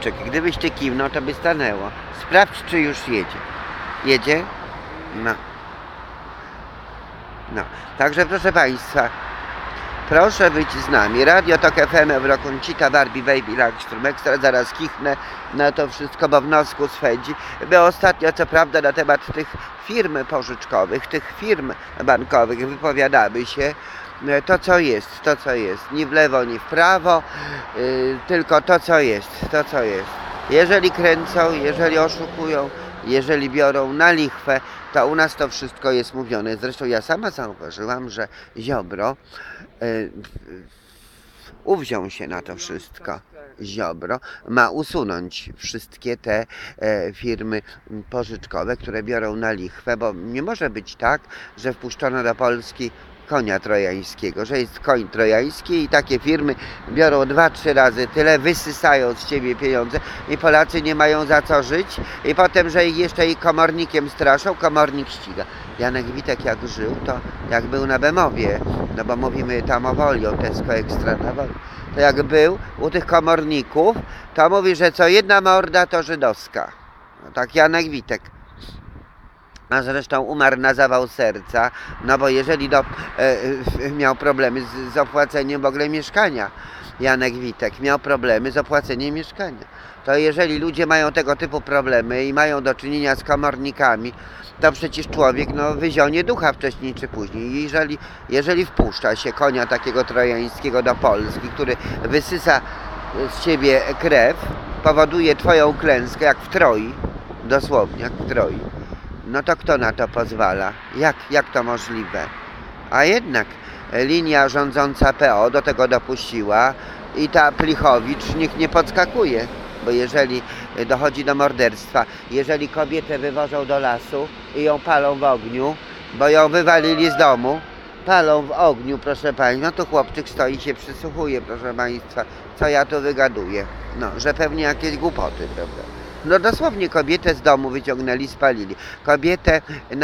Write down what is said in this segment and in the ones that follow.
chłopczyk, gdybyś ty kiwnął, to by stanęło. Sprawdź, czy już jedzie. Jedzie? No. No. Także proszę Państwa, proszę być z nami. Radio Tok FM, Eurokoncita, Barbie, Baby, Langstrom Extra. Zaraz kichnę na to wszystko, bo w nosku swędzi. My ostatnio, co prawda, na temat tych firm pożyczkowych, tych firm bankowych wypowiadamy się. To co jest, ni w lewo, ni w prawo, tylko to co jest. Jeżeli kręcą, jeżeli oszukują, jeżeli biorą na lichwę, to u nas to wszystko jest mówione. Zresztą ja sama zauważyłam, że Ziobro uwziął się na to wszystko. Ziobro ma usunąć wszystkie te firmy pożyczkowe, które biorą na lichwę, bo nie może być tak, że wpuszczono do Polski konia trojańskiego, że jest koń trojański i takie firmy biorą 2-3 razy tyle, wysysają z ciebie pieniądze i Polacy nie mają za co żyć i potem, że ich jeszcze i komornikiem straszą, komornik ściga. Janek Witek jak żył, to jak był na Bemowie, no bo mówimy tam o Woli, o Tesco Extra na Woli, to jak był u tych komorników, to mówi, że co jedna morda to żydowska. No tak Janek Witek. A zresztą umarł na zawał serca, no bo jeżeli miał problemy z opłaceniem w ogóle mieszkania, Janek Witek miał problemy z opłaceniem mieszkania. To jeżeli ludzie mają tego typu problemy i mają do czynienia z komornikami, to przecież człowiek wyzionie ducha wcześniej czy później. Jeżeli wpuszcza się konia takiego trojańskiego do Polski, który wysysa z ciebie krew, powoduje twoją klęskę, jak w Troi, dosłownie jak w Troi, no to kto na to pozwala? Jak to możliwe? A jednak linia rządząca PO do tego dopuściła i ta Plichowicz nikt nie podskakuje, bo jeżeli dochodzi do morderstwa, jeżeli kobietę wywożą do lasu i ją palą w ogniu, bo ją wywalili z domu, palą w ogniu, proszę Państwa, no to chłopczyk stoi i się przysłuchuje, proszę Państwa, co ja tu wygaduję. No, że pewnie jakieś głupoty, prawda? No dosłownie kobietę z domu wyciągnęli, spalili. Kobietę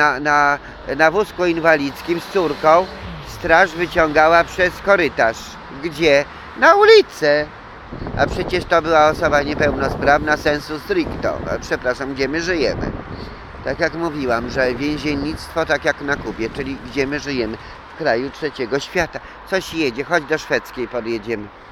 na wózku inwalidzkim z córką straż wyciągała przez korytarz. Gdzie? Na ulicę. A przecież to była osoba niepełnosprawna sensu stricto. Przepraszam, gdzie my żyjemy. Tak jak mówiłam, że więziennictwo tak jak na Kubie, czyli gdzie my żyjemy, w kraju trzeciego świata. Coś jedzie, chodź do szwedzkiej podjedziemy.